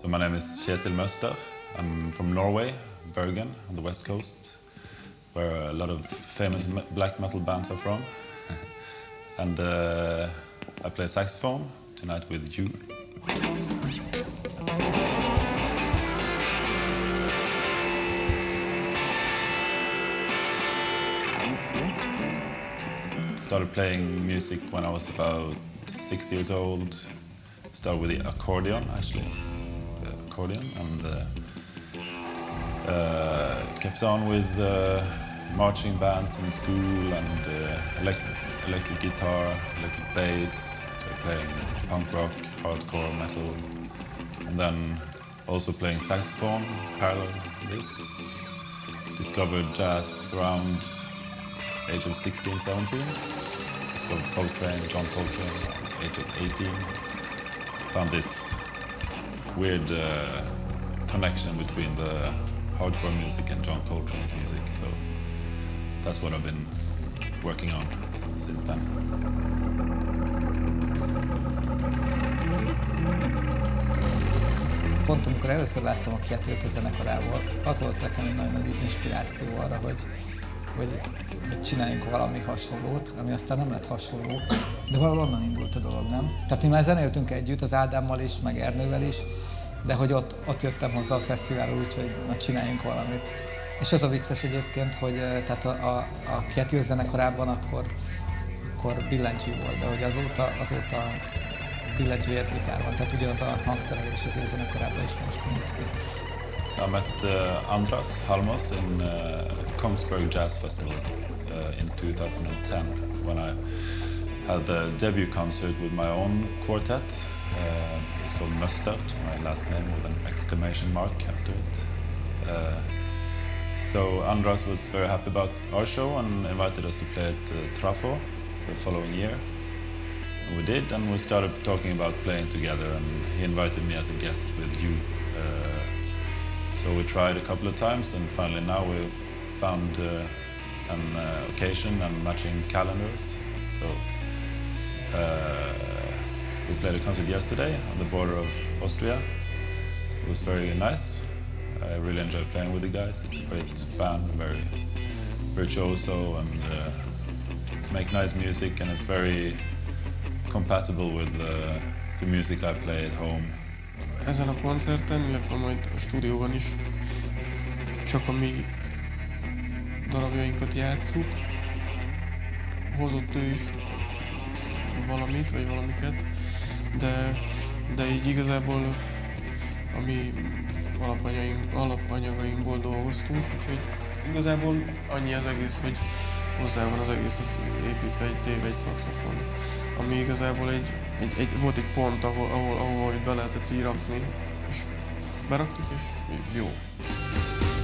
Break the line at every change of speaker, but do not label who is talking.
So my name is Kjetil Møster. I'm from Norway, Bergen, on the west coast, where a lot of famous black metal bands are from. And I play saxophone tonight with you. Started playing music when I was about 6 years old. Started with the accordion, actually, and kept on with marching bands in school and electric guitar, electric bass, playing punk rock, hardcore, metal, and then also playing saxophone parallel to this. Discovered jazz around age of 16, 17. Discovered Coltrane, John Coltrane, age of 18. Found this weird connection between the hardcore music and John Coltrane's music, so that's what I've been working on since then.
Pont amikor először láttam a Kjetilt a zenekarával, az volt nekem egy nagyon nagy inspiráció arra, hogy csináljunk valami hasonlót, ami aztán nem lett hasonló, de valahol onnan indult a dolog, nem? Tehát mi már zenéltünk együtt, az Ádámmal is, meg Ernővel is, de hogy ott jöttem hozzá a fesztiválról, úgyhogy na csináljunk valamit. És az a vicces egyébként, hogy tehát a Kjetilt zenekarában akkor billentyű volt, de hogy azóta billentyűért gitár van, tehát ugyanaz a hangszerelés az ő zenekarában is most, mint itt.
I met Andras Halmos in Kongsberg Jazz Festival in 2010 when I had the debut concert with my own quartet. It's called Møster, my last name with an exclamation mark after it. So Andras was very happy about our show and invited us to play at Trafo the following year. And we did, and we started talking about playing together, and he invited me as a guest with you. So we tried a couple of times, and finally now we've found an occasion and matching calendars. So we played a concert yesterday on the border of Austria. It was very nice. I really enjoyed playing with the guys. It's a great band, very virtuoso, and make nice music, and it's very compatible with the music I play at home.
Ezen a koncerten, illetve majd a stúdióban is csak a mi darabjainkat játsszuk. Hozott ő is valamit, vagy valamiket, de így igazából a mi alapanyagainkból dolgoztunk, úgyhogy igazából annyi az egész, hogy hozzá van az egészhez építve egy téve, egy szaxofon, ami igazából volt egy pont, ahol itt be lehetett így rakni, és beraktuk, és jó.